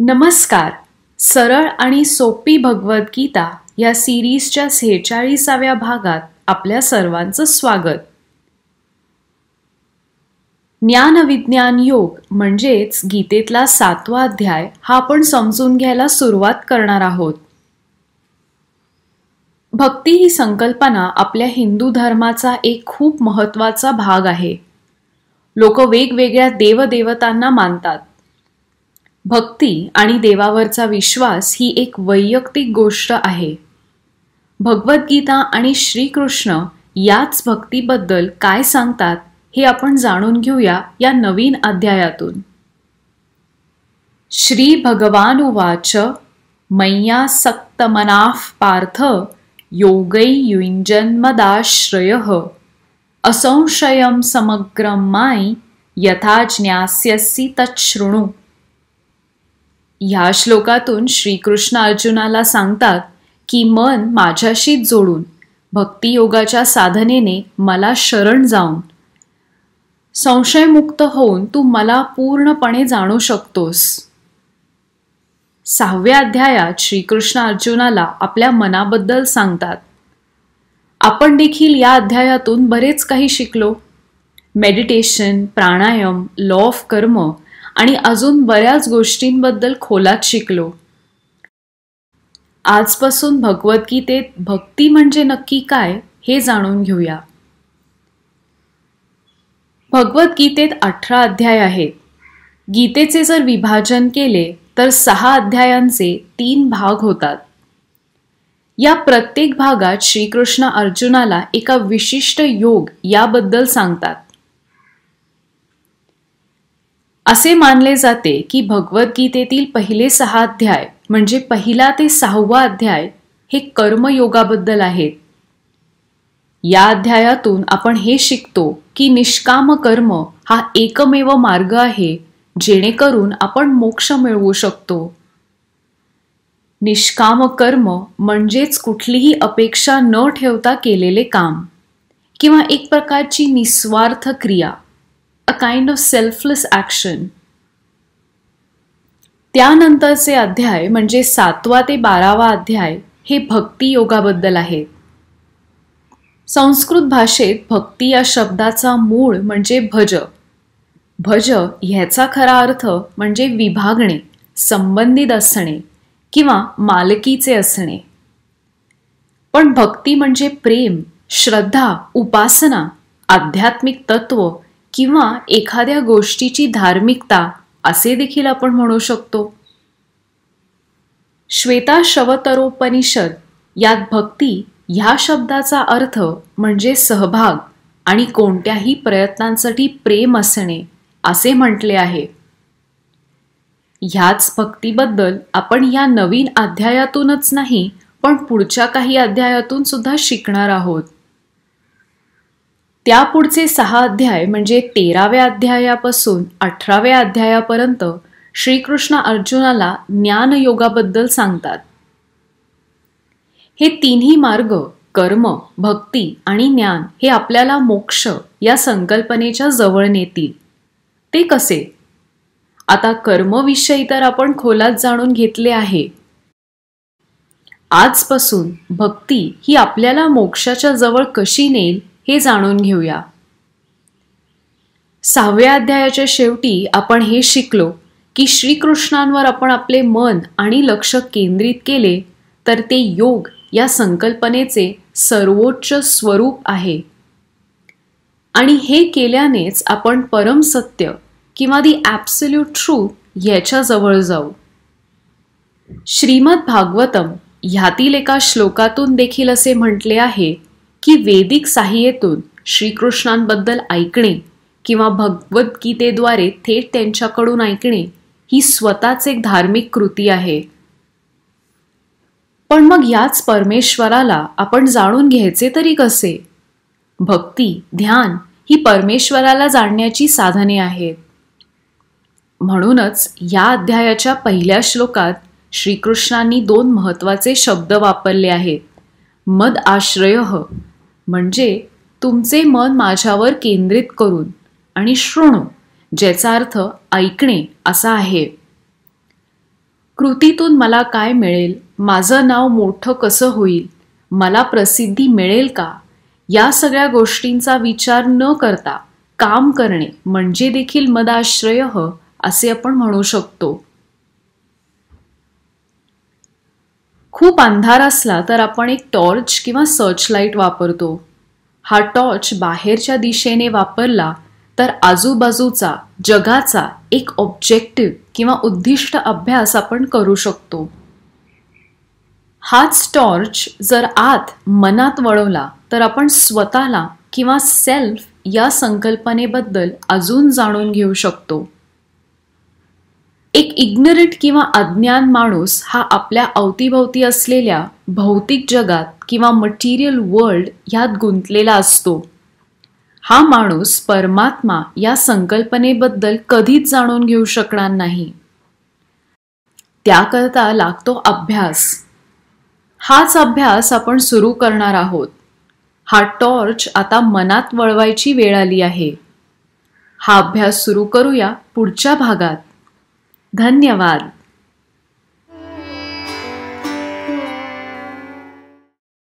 नमस्कार. सरळ आणि सोपी भगवद्गीता या सिरीजच्या 46व्या भागात आपल्या सर्वांचं स्वागत. ज्ञानविज्ञान योग म्हणजेच गीतेतला 7वा अध्याय हा आपण समजून घ्यायला सुरुवात करणार आहोत. भक्ती ही संकल्पना आपल्या हिंदू धर्माचा एक खूप महत्त्वाचा भाग आहे. लोक वेगवेगळ्या देवदेवतांना मानतात. भक्ती आणि देवावरचा विश्वास ही एक वैयक्तिक गोष्ट आहे. भगवद्गीता आणि श्रीकृष्ण याच भक्तीबद्दल काय सांगतात हे आपण जाणून घेऊया या नवीन अध्यायातून. श्री भगवान उवाच मय्यासक्तमनाः पार्थ योगै युञ्जन्मदाश्रयः असंशयं समग्रं मायि यथा ज्ञास्यसि तच्छृणु. ह्या श्लोकातून श्रीकृष्ण अर्जुनाला सांगतात की मन माझ्याशीच जोडून भक्तियोगाच्या साधनेने मला शरण जाऊन संशयमुक्त होऊन तू मला पूर्णपणे जाणू शकतोस. 6व्या अध्यायात श्रीकृष्ण अर्जुनाला आपल्या मनाबद्दल सांगतात. आपण देखील या अध्यायातून बरेच काही शिकलो. मेडिटेशन, प्राणायाम, लॉ ऑफ कर्म आणि अजून बऱ्याच गोष्टींबद्दल खोलात शिकलो. आजपासून भगवद्गीतेत भक्ती म्हणजे नक्की काय हे जाणून घेऊया. भगवद्गीतेत 18 अध्याय आहेत. गीतेचे जर विभाजन केले तर 6 अध्यायांचे 3 भाग होतात. या प्रत्येक भागात श्रीकृष्ण अर्जुनाला एका विशिष्ट योग याबद्दल सांगतात. असे मानले जाते की भगवद्गीतेतील पहिले 6 अध्याय म्हणजे 1 ते 6वा अध्याय हे कर्मयोगाबद्दल आहेत. या अध्यायातून आपण हे शिकतो की निष्काम कर्म हा एकमेव मार्ग आहे जेणेकरून आपण मोक्ष मिळवू शकतो. निष्काम कर्म म्हणजेच कुठलीही अपेक्षा न ठेवता केलेले काम किंवा एक प्रकारची निस्वार्थ क्रिया, a kind of selfless action. त्यानंतरचे अध्याय म्हणजे 7वा ते 12वा अध्याय हे भक्ती योगाबद्दल आहेत. संस्कृत भाषेत भक्ती या शब्दाचा मूळ म्हणजे भज. भज ह्याचा खरा अर्थ म्हणजे विभागणे, संबंधित असणे किंवा मालकीचे असणे. पण भक्ती म्हणजे प्रेम, श्रद्धा, उपासना, आध्यात्मिक तत्व किंवा एखाद्या गोष्टीची धार्मिकता असे देखील आपण म्हणू शकतो. श्वेताश्वतरोपनिषद यात भक्ती ह्या शब्दाचा अर्थ म्हणजे सहभाग आणि कोणत्याही प्रयत्नांसाठी प्रेम असणे असे म्हटले आहे. ह्याच भक्तीबद्दल आपण या नवीन अध्यायातूनच नाही पण पुढच्या काही अध्यायातून सुद्धा शिकणार आहोत. त्यापुढचे 6 अध्याय म्हणजे 13व्या अध्यायापासून 18व्या अध्यायापर्यंत श्रीकृष्ण अर्जुनाला ज्ञानयोगाबद्दल सांगतात. हे तिन्ही मार्ग कर्म, भक्ती आणि ज्ञान हे आपल्याला मोक्ष या संकल्पनेच्या जवळ नेतील. ते कसे? आता कर्मविषयी तर आपण खोलात जाणून घेतले आहे. आजपासून भक्ती ही आपल्याला मोक्षाच्या जवळ कशी नेईल हे जाणून घेऊया. 6व्या अध्यायाच्या शेवटी आपण हे शिकलो की श्रीकृष्णांवर आपण आपले मन आणि लक्ष केंद्रित केले तर ते योग या संकल्पनेचे सर्वोच्च स्वरूप आहे आणि हे केल्यानेच आपण परमसत्य किंवा दी ॲब्सोल्यूट ट्रूथ याच्या जवळ जाऊ. श्रीमद भागवतम ह्यातील एका श्लोकातून देखील असे म्हटले आहे की वैदिक साहित्यातून श्रीकृष्णांबद्दल ऐकणे किंवा भगवद्गीतेद्वारे थेट त्यांच्याकडून ऐकणे ही स्वतःच एक धार्मिक कृती आहे. पण मग याच परमेश्वराला आपण जाणून घ्यायचे तरी कसे? भक्ती, ध्यान ही परमेश्वराला जाणण्याची साधने आहेत. म्हणूनच या अध्यायाच्या पहिल्या श्लोकात श्रीकृष्णांनी 2 महत्त्वाचे शब्द वापरले आहेत. मद आश्रयः म्हणजे तुमचे मन माझ्यावर केंद्रित करून आणि शृणु ज्याचा अर्थ ऐकणे असा आहे. कृतीतून मला काय मिळेल, माझं नाव मोठं कसं होईल, मला प्रसिद्धी मिळेल का, या सगळ्या गोष्टींचा विचार न करता काम करणे म्हणजे देखील मदाश्रय असे आपण म्हणू शकतो. खूप अंधार असला तर आपण एक टॉर्च किंवा सर्च लाईट वापरतो. हा टॉर्च बाहेरच्या दिशेने वापरला तर आजूबाजूचा जगाचा एक ऑब्जेक्टिव्ह किंवा उद्दिष्ट अभ्यास आपण करू शकतो. हाच टॉर्च जर आत मनात वळवला तर आपण स्वतःला किंवा सेल्फ या संकल्पनेबद्दल अजून जाणून घेऊ शकतो. एक इग्नरंट किंवा अज्ञान माणूस हा आपल्या अवतीभोवती असलेल्या भौतिक जगात किंवा मटेरियल वर्ल्ड ह्यात गुंतलेला असतो. हा माणूस परमात्मा या संकल्पनेबद्दल कधीच जाणून घेऊ शकणार नाही. त्याकरता लागतो अभ्यास. हाच अभ्यास आपण सुरू करणार आहोत. हा टॉर्च आता मनात वळवायची वेळ आली आहे. हा अभ्यास सुरू करूया पुढच्या भागात. धन्यवाद.